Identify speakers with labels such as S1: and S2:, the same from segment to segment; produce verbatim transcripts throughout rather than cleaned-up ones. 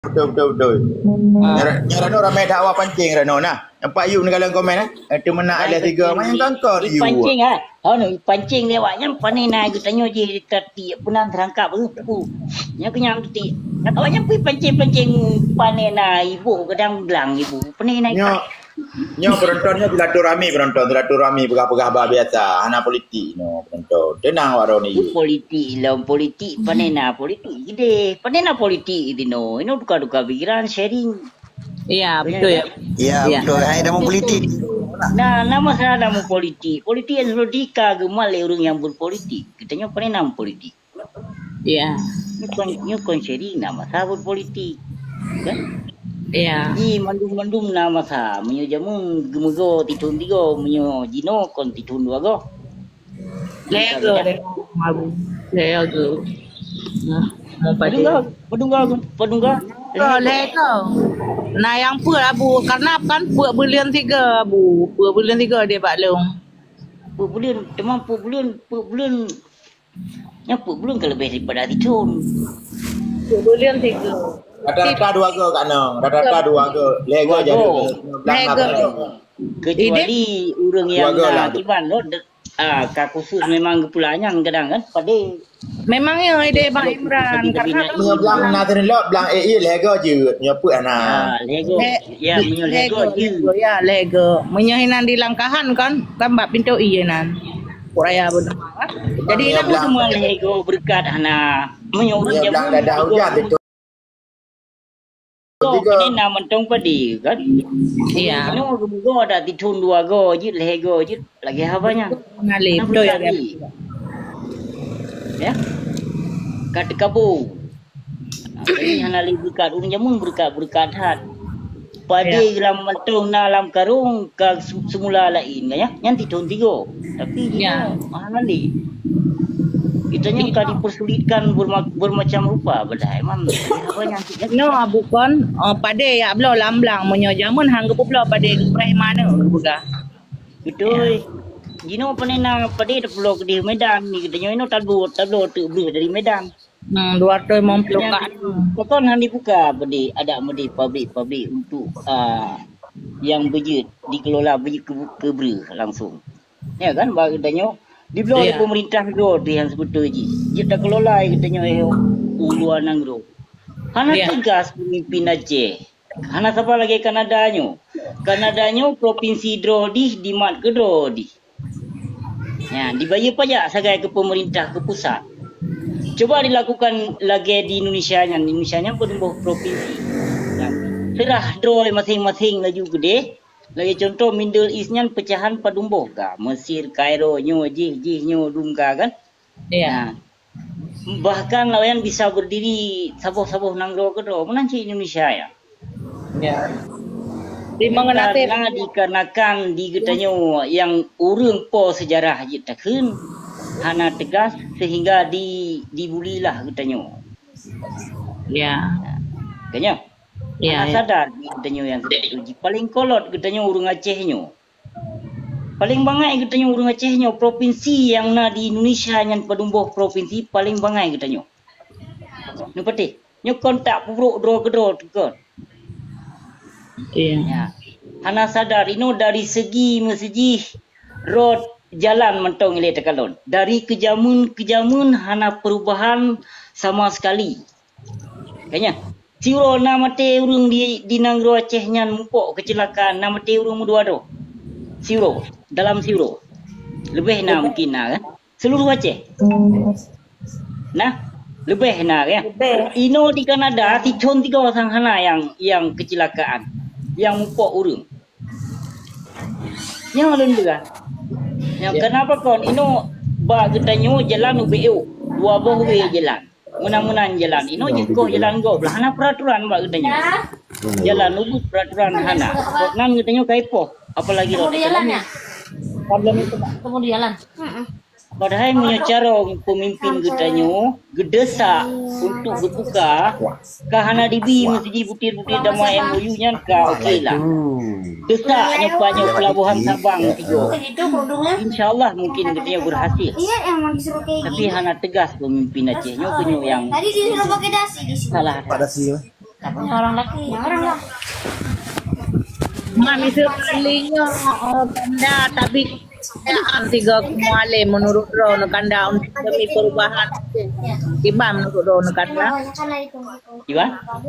S1: Betul betul betul. Nyara nyara ramai dakwah pancing rano nah. Nampak you negala komen eh. Itu menak ada tiga macam kangkar you.
S2: Pancing ah. Oh no, pancing dia awaknya panai na gutanyo je tati punan terangkap tu. Nya kenyang tati. Nak awaknya pi pancing-pancing panai na ibu kadang belang ibu. Panai na.
S1: Nyo nyo penontonnya silaturahmi penonton silaturahmi pegah-pegah bah biasa. Hana politik no penonton. Tenang waro ni.
S2: Politik lah politik panai na politik gede. Panai na politik itu no. Ini duka-duka pikiran sharing.
S3: Iya betul ya.
S4: Iya betul. Hai dah mau politik.
S2: Nah, nama saya nama politik. Politik yang sudah dikagum oleh orang yang berpolitik. Katanya panai nama politik.
S3: Iya.
S2: Ini kon sharing nama saya berpolitik. Kan?
S3: Iya.
S2: Ji mandum-mandum nama sa menyo jamu gemugo titun tigo menyo jino kon titun dua go.
S3: Lego lego mabu. Lego. Nah, mau
S2: Padungga,
S3: pada.
S2: padungga, padungga.
S3: Oh, lego. Nah yang pur abu karena kan pur bulan tiga abu. Pur bulan tiga dia Pak Long.
S2: Pu bulan, teman pu bulan, pu bulan. Yang pu bulan kalau lebih daripada titun.
S3: Pur bulan tiga.
S1: Rata-rata dua ke Kak Nong. Rata-rata dua ke. Lego je
S3: Lego.
S2: Kecuali orang yang nak kiban lo, ah kak khusus memang kepulanya kadang kan pada.
S3: Memangnya ide Bang Imran karena
S1: Nyo belang na tadi lo belang eh lego je. Nyo pu ana.
S2: Ah Lego. Ya menyo Lego je.
S3: Ya Lego. Menyahinan di langkahan kan tambah pintu iya nan. Kuraya benar.
S2: Jadi itu semua Lego berkat hana menyo orang
S1: Nyo belang dadah hujan itu.
S2: Ini nama mentong padi kan?
S3: Iya.
S2: Ini go ada titun dua go je Lego je lagi apanya?
S3: Ngalih betul ya.
S2: Ya. Kat kabu. Ini hana li berkat urang jamun berkat berkat hat. Padi dalam mentong na dalam karung ka semula lain ya. Yang titun tiga. Tapi
S3: Ya.
S2: hana li. Itanya ka dipersulitkan berma bermacam rupa badai mam. Apanya?
S3: No bukan oh, pada ya belau lamblang menyo jamun hang gepu belau pada gepreh mana buka.
S2: Betul. Jino panena pada pulau di Medan ni katanya ini tabu tabu tu beli dari Medan.
S3: Hmm dua ratus lima puluh kan.
S2: Kokon hang dibuka pada ada medi pabrik-pabrik untuk uh, yang bejut dikelola bejut ke, ke ber langsung. Ya kan bagi katanya di belau
S3: Ya.
S2: pemerintah do tu yang sebetulnya ji. Dia tak kelola katanya eh uluan nangro. Hana
S3: Ya.
S2: tegas pemimpin Aceh. Hana siapa lagi Kanadanya? Kanadanya provinsi Drodi di mat ke Drodi. Ya, dibayar pajak sebagai ke pemerintah ke pusat. Coba dilakukan lagi di Indonesia nya, Indonesia nya penumbuk provinsi. Ya. Serah droi masing-masing laju gede. Lagi contoh Middle East nya pecahan padumbuh ka. Mesir, Kairo nyo jih jih nyo dumka kan.
S3: Iya.
S2: Bahkan lawan bisa berdiri sabuh-sabuh nanggro ke do menanci Indonesia ya.
S3: Ya. Di mengenai
S2: Karena dikarenakan di getanyo yang urang po sejarah je takun hana tegas sehingga di dibulilah getanyo.
S3: ya.
S2: Kanya.
S3: Ya,
S2: Hana
S3: ya.
S2: sadar di getanyo yang seperti paling kolot getanyo urang Acehnyo. Paling bangai getanyo urang Acehnyo provinsi yang na di Indonesia yang padumbuh provinsi paling bangai getanyo. Nu pati. Nyo kontak puruk dro kedro tukon.
S3: Iya.
S2: Ya. Hana sadar ino dari segi mesegi road jalan mentong ile tekalon. Dari kejamun kejamun hana perubahan sama sekali. Kayaknya Siro nama te urung di di Nanggro Aceh nyan mumpok kecelakaan nama te urung dua do. Siro dalam Siro. Lebih na mungkin na kan. Seluruh Aceh. Nah, lebih na ya. Ino di Kanada titun tiga orang hana yang yang kecelakaan. Yang mumpok urung. Yang alun juga. Yang
S3: Ya.
S2: kenapa kon ino ba getanyo jalan U B U dua boh we jalan. Menang-menang jalan ino jeko jalan go belah hana peraturan ba getanyo. Jalan ubus peraturan hana. Kok nan getanyo kaipo apalagi ro jalannya. Problem itu Pak.
S5: Kamu di jalan.
S2: Padahal punya cara pemimpin getanyo gedesa untuk berbuka kahana dibi mesti butir-butir damai M O U-nya ka okey lah. Desa nyopanya pelabuhan Sabang tiga.
S5: Itu kerudungnya.
S2: Insyaallah mungkin getanyo berhasil.
S5: Iya, emang disuruh kayak
S2: Tapi
S5: gini.
S2: hana tegas pemimpin Aceh nyo kunyo yang
S5: Tadi disuruh pakai dasi di sini.
S2: salah.
S4: Pada sih.
S5: Tak punya orang laki. Orang lah.
S3: Mami sekalinya uh, kanda tapi kepercayaan tiga mualim menurut Ron kanda untuk demi perubahan. Tiba menurut Ron kanda.
S2: Iwan?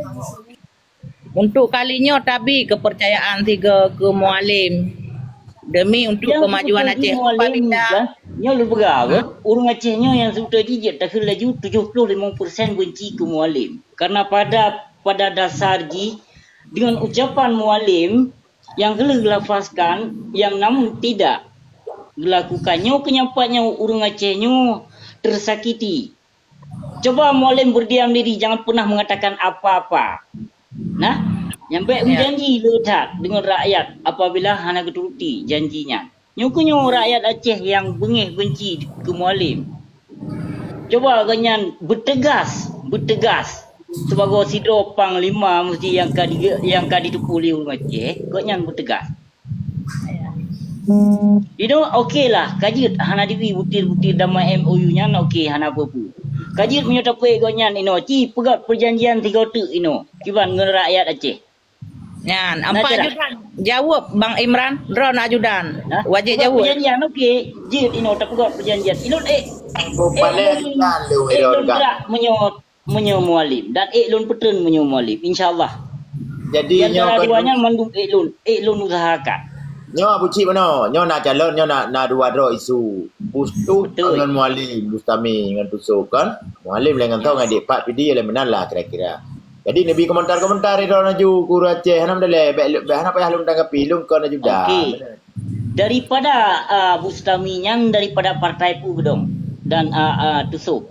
S3: Untuk kalinya tapi kepercayaan tiga ke mualim demi untuk
S2: Yang
S3: kemajuan Aceh.
S2: Apabila nya lu berapa? Orang Acehnya yang sudah jijik tak laju tujuh puluh lima persen benci ke mualim. Karena pada pada dasar ji dengan ucapan mualim yang gelafaskan yang namun tidak dilakukannya kenyapanya orang Acehnya tersakiti. Coba mualim berdiam diri, jangan pernah mengatakan apa-apa. Nah, yang baik berjanji letak dengan rakyat apabila hana keturuti janjinya. Nyukunya rakyat Aceh yang bengih benci ke mualim. Coba ganyan bertegas, bertegas sebagai sidro panglima mesti yang kadi yang kadi dipuli orang Aceh, ganyan bertegas. You know, okey lah, kajit hana diwi butir-butir damai M O U-nya okey hana apa-apa. Kajit punya tapoi ganyan ino, ci pegat perjanjian tiga tu ino, kiban dengan rakyat Aceh.
S3: Yan, empat ajudan. Jawab Bang Imran, Ron ajudan.
S2: Ha?
S3: Wajib
S2: Pegat
S3: jawab.
S2: perjanjian okey, jit ino tak pegat perjanjian. Ino eh
S1: Balik kan lu
S2: eh lon
S1: kan.
S2: berak menyo menyo mualim dan eh lon petun menyo mualim insyaallah.
S1: Jadi
S2: Yang
S1: nyo
S2: antara
S1: kan
S2: duanya mandung eh lon, eh lon usahakan.
S1: nyo abu cik mana? Nyo nak calon, nyo nak nak dua dro isu. Bustu
S2: Betul.
S1: dengan mualim, Bustami dengan tusuk kan. Mualim dengan tahu ngadik Pak Pidi yang benar lah kira-kira. Jadi nabi komentar-komentar itu naju guru Aceh hanam dale baik baik apa yang lum tanggapi lum kau naju dah.
S2: Okey. Daripada uh, Bustami yang daripada partai pu gedong dan uh, uh, tusuk.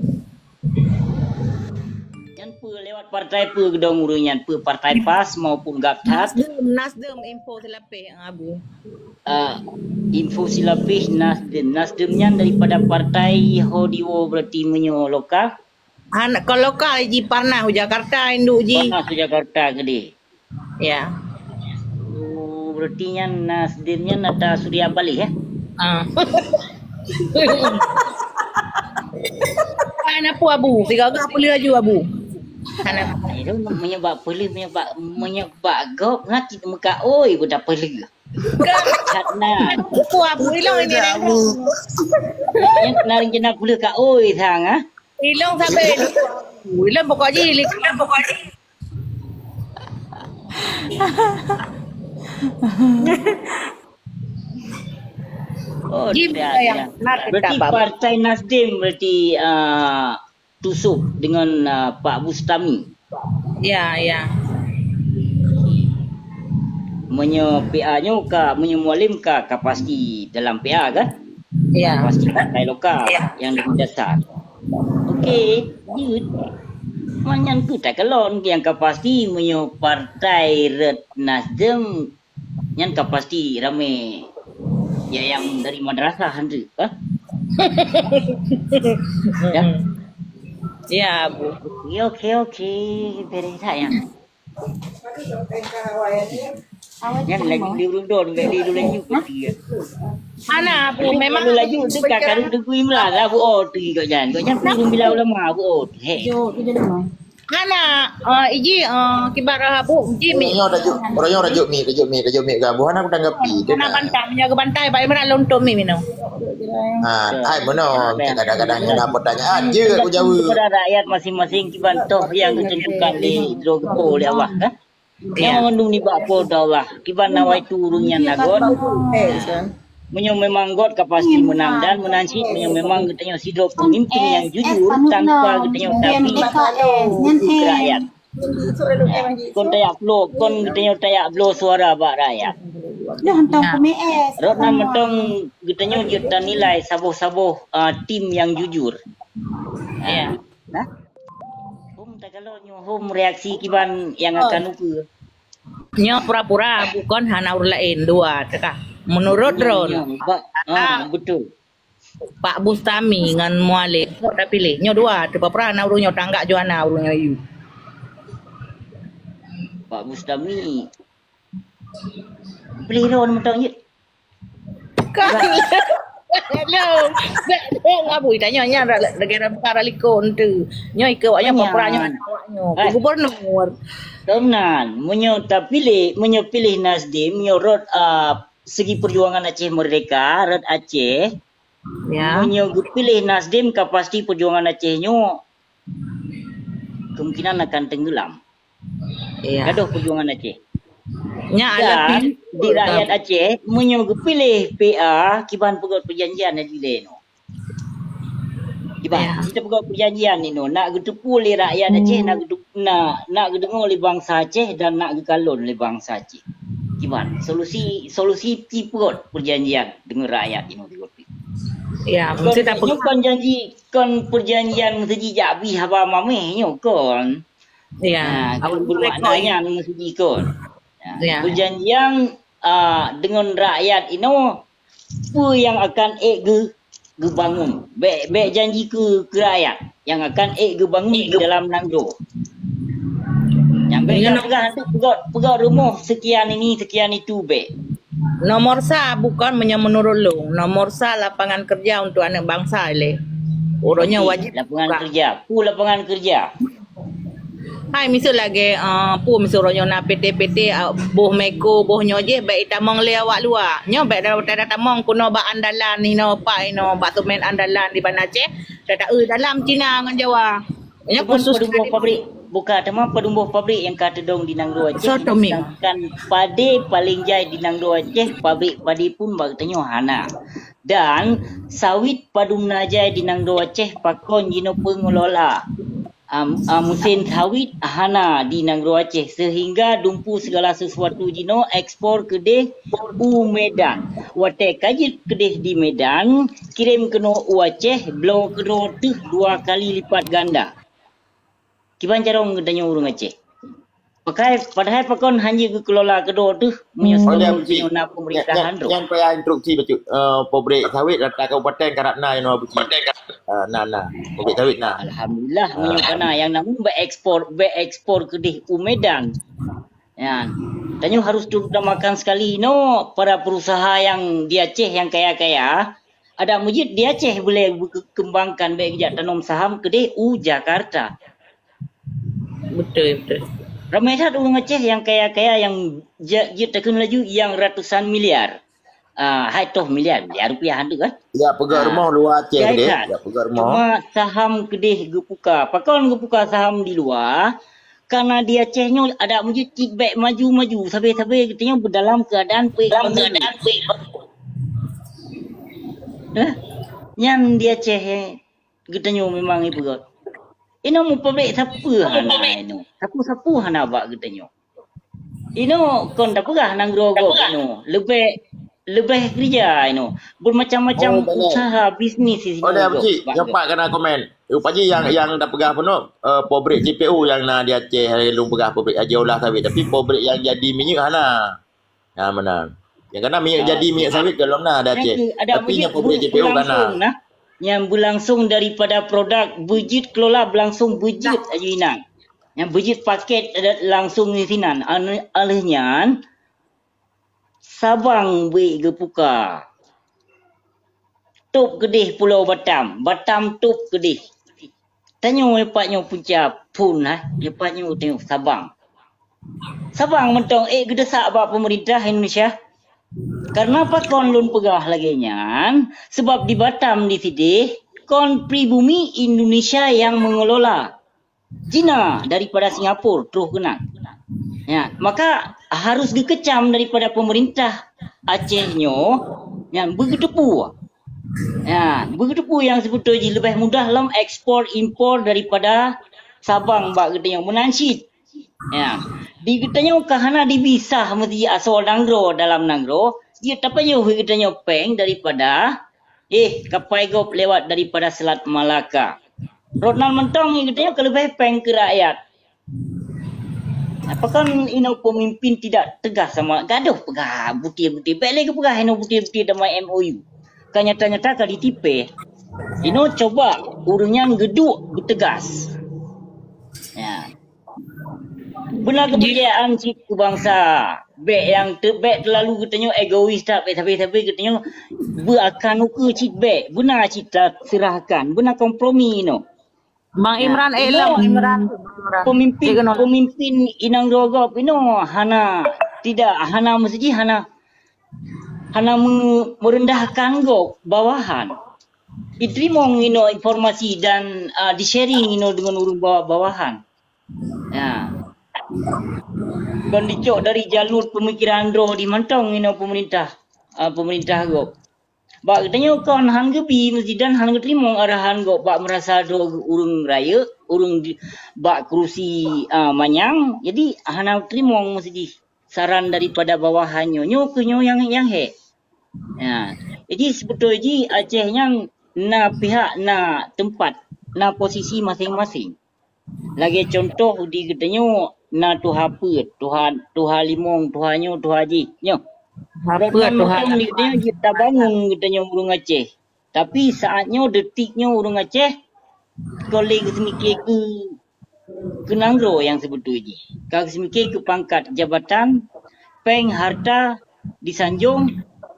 S2: Yang pu lewat partai pu gedong urunyan pu partai PAS maupun Gaptat.
S3: Nasdem, Nasdem info selapih yang abu.
S2: Uh, info silapih Nasdem. Nasdemnya daripada partai Hodiwo berarti menyo lokal.
S3: Anak kalau lokal ji Parnah Jakarta induk ji.
S2: Panas ke Jakarta gede.
S3: Ya.
S2: Oh, berarti yang Nasdemnya nada Surya Bali ya.
S3: Ah. Anak pu abu, tiga gak boleh laju abu. Anak
S2: Itu menyebab peli menyebab menyebab gop ngati muka oi budak peli. Karena
S3: pu abu hilang ini.
S2: yang naring jenak pula ka oi thang ah.
S3: Hilang sampai hilang pokok ji, hilang pokok ji.
S2: Oh,
S3: Ji
S2: tidak,
S3: yang
S2: tidak.
S3: nak
S2: Berarti
S3: kita
S2: partai Nasdem berarti uh, tusuk dengan uh, Pak Bustami.
S3: Ya, ya.
S2: Menyo P A-nya ka menyo mualim ka ka pasti dalam P A kan?
S3: Ya.
S2: Pasti partai lokal
S3: Ya.
S2: yang dasar. Okey, jut. Manyan ku tak kelon yang ka pasti menyo partai Red Nasdem yang ka pasti rame ya yang dari madrasah hantu, ha? Ya.
S3: Ya, Bu.
S2: Okey, okey, okey. Beri sayang. Yang lagi di rundon, di rundon juga dia.
S3: Mana Bu memang
S2: Memang lagi tu kakak tu tu imla lah bu oh tu kau jangan. Kau jangan perlu bila ulama bu oh. Hey.
S3: Mana uh, iji uh, kibarah Bu iji mi
S1: Nyo rajuk, orang rajuk mi, rajuk mi, rajuk mi gabu hanam tanggapi.
S3: mana bantai menjaga bantai baik mana lontok mi minum.
S1: Ah, hai mana kadang-kadang ada pertanyaan je aku jawab.
S2: Kepada rakyat masing-masing kiban toh yang ditentukan di drogo oleh Allah kan. Yang mengandung ni bakpo Allah. Kiban nawai turunnya nagot. Menyo memang God kapasti menang dan menansi menyo memang katanya sidro pemimpin yang jujur tanpa katanya tapi rakyat. Kon tayak blo, kon katanya tayak blo suara bak rakyat. Rot na mentong katanya kita nilai saboh-saboh uh, tim yang jujur. Ya. Nah. Hum tak kalau nyo hum reaksi kiban yang akan ukur.
S3: Nyo pura-pura bukan hana urut lain dua tekah. Menurut Ron,
S2: Ah, betul.
S3: Pak Bustami dengan Mualik dah pilih. Nyo dua, tu pura na urut nyo tanggak Joana urut nyo you.
S2: Pak Bustami. Beli Ron mentang je.
S3: Hello. Dah abu tanya nya negara perkara likon tu. Nyo ikut awaknya pura-pura nyo
S2: Eh.
S3: Gubernur.
S2: Kebenaran, menyo tak pilih, menyo pilih Nasdim, menyo rot uh, segi perjuangan Aceh Merdeka, rot Aceh,
S3: Ya.
S2: menyo pilih Nasdim kapasiti perjuangan Acehnya kemungkinan akan tenggelam.
S3: Ya.
S2: Gaduh perjuangan Aceh.
S3: Nya ada
S2: Dan di rakyat Aceh menyo pilih P A kiban pegot perjanjian di leno. Kiban
S3: Ya.
S2: kita pegot perjanjian ni no, nak getepu oleh rakyat Aceh, nak gedepu, nak nak gedengar oleh bangsa Aceh dan nak gekalon oleh bangsa Aceh. Kiban solusi solusi ti pegot perjanjian dengan rakyat ini pegot.
S3: Ya,
S2: Kon
S3: mesti tak
S2: nyo kon janji kon perjanjian mesti jabi haba mameh nyo kon.
S3: Ya.
S2: Ha, kon bermaknanya mesti kon.
S3: Ya.
S2: Perjanjian uh, dengan rakyat ini apa yang akan ek ge, ge bangun. Baik baik janji ke, ke rakyat yang akan ek ge bangun di dalam Nangro. Yang baik yang pegang nanti pegang, pegang rumah sekian ini sekian itu baik.
S3: Nomor sa bukan punya menurulung. Nomor sa lapangan kerja untuk anak bangsa le. Urutnya wajib
S2: Lapangan
S3: buka.
S2: kerja. Pu lapangan kerja.
S3: Hai misal lagi uh, pu misal ronyo na P T P T uh, boh meko boh nyoje baik tamong le awak luar. Nyo baik dah dah tamong kuno ba andalan ni no pa no ba tu main andalan di Bandar Aceh. Dah eh dalam Cina ngan Jawa. Nyo
S2: Bukan
S3: khusus
S2: pedumbuh pabrik. Bukan tema pedumbuh pabrik yang kata dong di Nangro Aceh.
S3: Soto mi.
S2: Sedangkan padi paling jai di Nangro Aceh, pabrik padi pun bagtanya hana. Dan sawit padum najai di Nangro Aceh pakon jino pengelola. Um, uh, mesin sawit hana di Nangro Aceh sehingga dumpu segala sesuatu jino ekspor kedeh u Medan. Wate kajit kedeh di Medan kirim keno u Aceh blow keno tu dua kali lipat ganda. Kiban carong gedanya urung Aceh. Pakai padahal pakon hanya ke kelola kedua tu menyusun
S1: Cik.
S2: punya pemerintahan tu.
S1: Yang payah instruksi betul uh, pabrik sawit datang kabupaten Karatna yang nak buci. Uh, nah nah pabrik sawit nah.
S2: Alhamdulillah minyak kana yang namun berekspor berekspor ke di Medan. Ya. Dan harus terutamakan sekali no para perusahaan yang di Aceh yang kaya-kaya. Ada masjid di Aceh boleh kembangkan baik jak tanam saham ke di U Jakarta.
S3: betul betul.
S2: Ramai sangat orang Aceh yang kaya-kaya yang dia terkena laju yang ratusan miliar. Ah, uh, haitoh miliar, miliar rupiah ada kan?
S1: Ya pegang rumah luar Aceh
S2: Ya,
S1: kedeh.
S2: kan?
S1: Ya pegang rumah.
S2: Cuma saham kedeh gepuka. Pakon gepuka saham di luar. Karena di Acehnya ada masjid baik maju-maju. Sampai-sampai katanya berdalam keadaan baik. Dalam keadaan baik. Eh? Yang di Aceh katanya memang ibu kot. Ini mau pabrik siapa hana ini? Siapa-siapa hana bak katanya. Ini kon tak pegah nang rogo ini. Lebih lebih kerja ini. Bermacam-macam
S1: Oh,
S2: usaha bisnis di sini.
S1: Oh dah Pakcik, cepat kena komen. Eh Pakcik yang yang dah pegah penuh uh, pabrik J P U yang nak di Aceh lu pegah pabrik Haji Olah sawit tapi pabrik yang jadi minyak hana. Ha mana. Yang kena minyak jadi minyak sawit kalau nak ada Aceh.
S2: Ada
S1: Tapi yang pabrik J P U kena.
S2: nah. Yang berlangsung daripada produk bejit kelola berlangsung bejit aja inang. Yang bejit paket ada langsung di sini. Alihnya Sabang beri gepuka. Top kedih Pulau Batam. Batam top kedih. Tanya lepatnya punca pun ha. Lepatnya tengok Sabang. Sabang mentong eh gedesak bak pemerintah Indonesia. Karena apa kon lun pegah lagi nyan? Sebab di Batam di sini kon pribumi Indonesia yang mengelola. Cina daripada Singapura terus kena. Ya, maka harus dikecam daripada pemerintah Acehnya yang bergedepu. Ya, bergedepu yang sebetulnya lebih mudah dalam ekspor impor daripada Sabang bak gede yang menansit. Ya, di getanya kahana dibisah mesti asal Nangro dalam Nangro, dia tapanya getanya peng daripada eh kapai gop lewat daripada Selat Malaka. Ronald mentong getanya kelebih peng ke rakyat. Apakah ino pemimpin tidak tegas sama gaduh pegah butir-butir balik ke pegah ino butir-butir dalam M O U. Kan nyata-nyata kali tipe. Ino coba urungnya geduk bertegas. Ya. Benar kebiayaan cik bangsa. Bek yang terbek terlalu katanya egois tak bek tapi-tapi katanya berakan uka cik bek. Benar cik tak serahkan. Benar kompromi ino.
S3: Bang
S2: Ya,
S3: Imran eh
S2: ino
S3: lah Bang Imran. Bang Imran.
S2: pemimpin
S3: Dia kena
S2: pemimpin inang rogop ino hana tidak hana mesti hana hana me- merendahkan go bawahan. Diterima ino informasi dan uh, di-sharing ino dengan urung bawah bawahan. Ya. Kon dicok dari jalur pemikiran dro di mantong ino pemerintah uh, pemerintah go. Bak katanya kon han gebi mesti dan han terima arahan go bak merasa dro urung raya, urung di, bak kerusi uh, manyang. Jadi hana terima mesti saran daripada bawahannya. Nyo ke nyo yang yang he. Ya. Jadi sebetulnya Acehnya na pihak na tempat na posisi masing-masing. Lagi contoh di katanya na tuha put, tuha tuha limong, tuhanyo, tuha ji. Nyo.
S3: apa
S2: Rotman
S3: Tuhan.
S2: mungkin di katanya kita bangun katanya urung Aceh. Tapi saatnya detiknya urung Aceh kolej semikir ke ke Nanggro yang sebetulnya. Kalau semikir ke pangkat jabatan, peng harta disanjung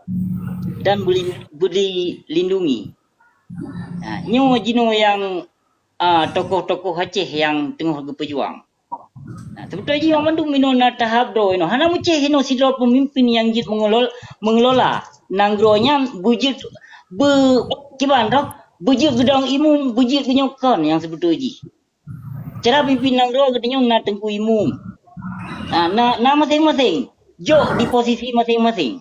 S2: dan beli beli lindungi. Nah, nyo jino yang uh, tokoh-tokoh Aceh yang tengah berjuang. Nah, sebetulnya orang mandung mino na tahap do ino. Hana muceh ino sidro pemimpin yang jit mengelola mengelola nanggronya bujit be kiban dok bujit gedang imum bujit kenyokon yang sebetulnya. Cara pimpin nanggro katanya na tengku imum. Nah, na, na masing-masing. Jo di posisi masing-masing.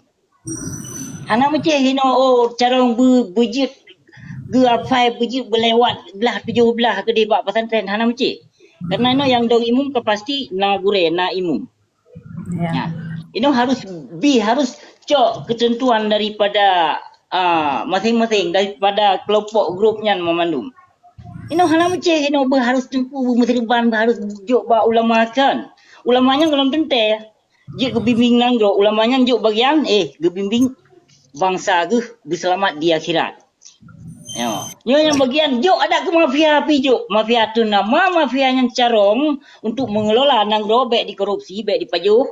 S2: Hana muceh ino oh cara be bujit ge apa bujit berlewat belah tujuh belah ke di bak pesantren hana muceh. Karena ino yang dong imum ke pasti na gure na imum.
S3: Ya.
S2: Ya. Ino harus bi harus cok ketentuan daripada uh, masing-masing daripada kelompok grupnya memandum. Ino hana muceh ino be harus tempu musriban harus jok ba ulama kan. Ulamanya kalau tente je kebimbing nanggro ulamanya jok bagian eh kebimbing bangsa ge berselamat di akhirat. Yo, yo yang bagian jok ada ke mafia api jok. Mafia tu nama mafia yang carong untuk mengelola nanggro baik di korupsi, baik di pajuh.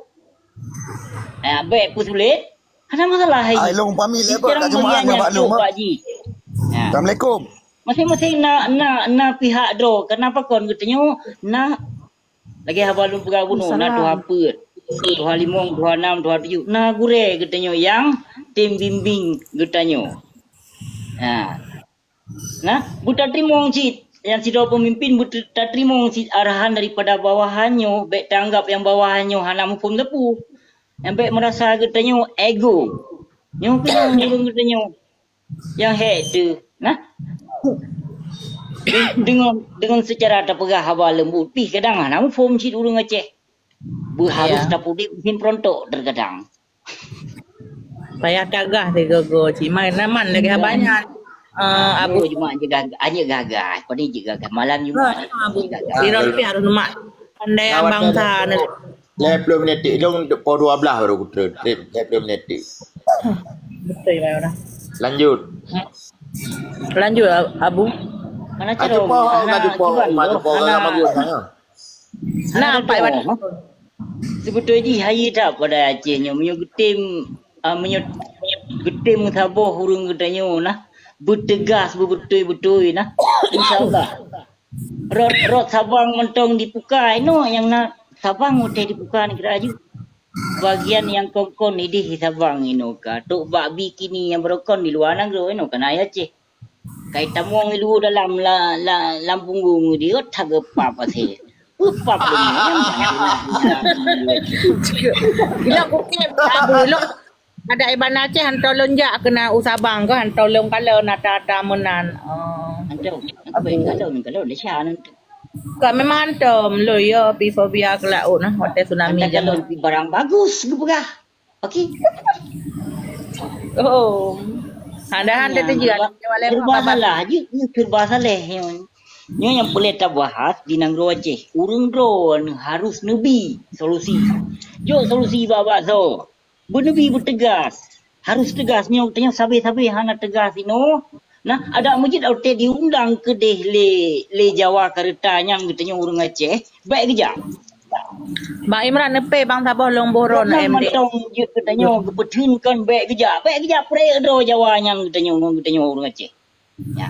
S2: Eh, baik pun sulit. Ada masalah hai.
S4: Ai long pamit le
S2: Sekarang
S4: kat jemaah
S2: bagian
S4: dengan
S2: yang
S4: Pak Long.
S2: jok Pak Ji. Ya.
S4: Assalamualaikum.
S2: Masing-masing na na na pihak dro. Kenapa kon katanya na lagi habalun pegawai bunuh na tu haput. Tuha limong, tuha enam, tuha tujuh. Na gure katanya yang tim bimbing katanya. Nah. Nah, buta terima cit yang sidau pemimpin buta terima cit arahan daripada bawahannya, baik tanggap yang bawahannya hana mufum lepu. Yang baik merasa katanya ego. Yang kena ngurung katanya yang head tu. Nah. Dengan dengan secara terpegah haba lembut pi kadang hana mufum cit urung Aceh. Berharus
S3: Ya.
S2: dapat bikin prontok terkadang.
S3: Payah gagah dia gogo cik main naman lagi banyak. Uh,
S2: Abu
S3: abu
S2: cuma je gagal, aja gagal. Pada je gagal malam Jumaat.
S3: abu
S2: Gagal.
S3: Ira lebih harus mak pandai
S1: Kawan
S3: bangsa ni.
S1: Leh puluh minit dong po dua belas baru kutra. Leh puluh minit.
S3: Betul ya orang.
S1: Lanjut.
S3: Lanjut abu.
S2: Mana
S1: Ah
S2: cara?
S1: jumpa, ah jumpa, ah jumpa orang bagus sana.
S3: Nah, Pak Iwan.
S2: Sebetulnya hari tak pada Acehnya menyo getim uh, menyo getim Sabah hurung katanya nah bertegas betul-betul nah insyaallah. Rot rot Sabang mentong dipukai no yang nak Sabang udah dipukai ni kira aju. Bagian yang kongkon ni di Sabang ino ka tok bak bikini yang berokon di luar negeri ino kan ayah Aceh. Kai tamuang lu dalam la la Lampung dia tak apa apa sih. Upap
S3: Gila kukip abu lo. Ada iban Aceh hantau lonjak kena usabang ke hantau long kalau nata-nata menan. Oh.
S2: Antau, apa yang kalau ni kalau Malaysia nanti.
S3: Kak memang hantam lo ya pi fobia ke laut nah hotel tsunami
S2: Anda kalau
S3: jangan.
S2: barang bagus gepegah. Okey.
S3: Oh. Ada handa tu je.
S2: Serba salah je, ni serba salah yang Nyo yang boleh tak bahas di Nanggro Aceh. Urung drone harus nebi solusi. Jo solusi baba so. Bernebi bertegas. Harus tegas nyo tanya sabi-sabi hana tegas ino. Nah, ada masjid auto diundang ke deh le le Jawa kereta yang katanya urung Aceh. Baik kerja.
S3: Bang Imran nepe bang Sabah long boron
S2: Nak
S3: M D.
S2: mantong je katanya kepetun kan baik kerja. Baik kerja pre do Jawa yang katanya urung katanya urung Aceh. Ya.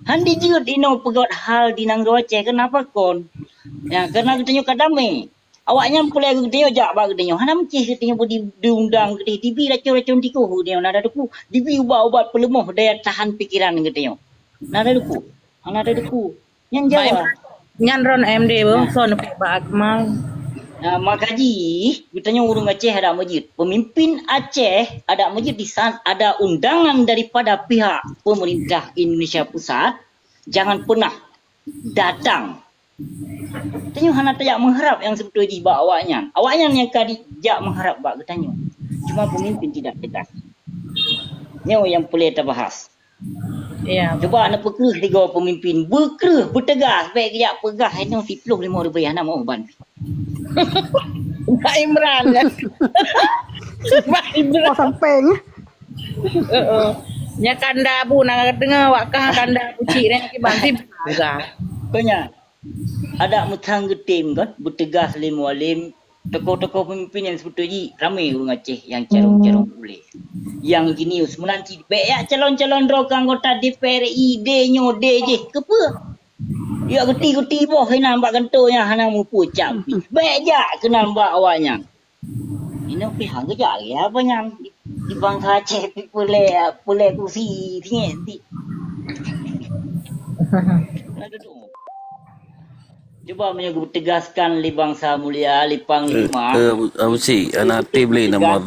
S2: Handi jut ino pegot hal di nang roce kenapa kon? Ya karena katanya kadame. Awaknya pulai katanya jak bag katanya. Hanam cih katanya budi diundang katanya T V racun-racun tiku dia nada duku. T V ubat-ubat pelemah daya tahan pikiran katanya. Nada duku. Nada duku. Yang Jawa.
S3: Nyan ron M D bang son pe ba akmal.
S2: Nah, makaji, katanya urung Aceh ada masjid. Pemimpin Aceh ada masjid di sana, ada undangan daripada pihak pemerintah Indonesia Pusat. Jangan pernah datang. Katanya hana tak mengharap yang sebetulnya di bawah awaknya. Awaknya yang kadi jak mengharap bak katanya. Cuma pemimpin tidak dekat. Nyo yang boleh terbahas.
S3: Ya.
S2: Cuba nak pekerah tiga pemimpin. Berkerah, bertegas. Baik kejap pegah. Ini sepuluh lima rupiah nak mau ban.
S3: Pak Imran kan. Pak Imran.
S6: Oh, samping.
S3: Heeh. Nya kanda bu nak dengar wakah kanda pucik ni ki banti juga.
S2: Tanya. Ada mutang getim kan. Bertegas lim walim. Tokoh-tokoh pemimpin yang sebetulnya ramai orang Aceh yang calon-calon boleh. Yang jenius menanti baik calon-calon rok anggota D P R I D-nyo D je. Kepa? Ya geti-geti boh kena nampak kentonya hana mupu campi. Baik je kena nampak awaknya. Ini pihak kerja lagi apa yang di, di bangsa Aceh boleh boleh kursi tinggi. Nak duduk. Cuba menyegur tegaskan li bangsa mulia, li panglima.
S7: Eh, uh, uh, Abu Cik, anak boleh nama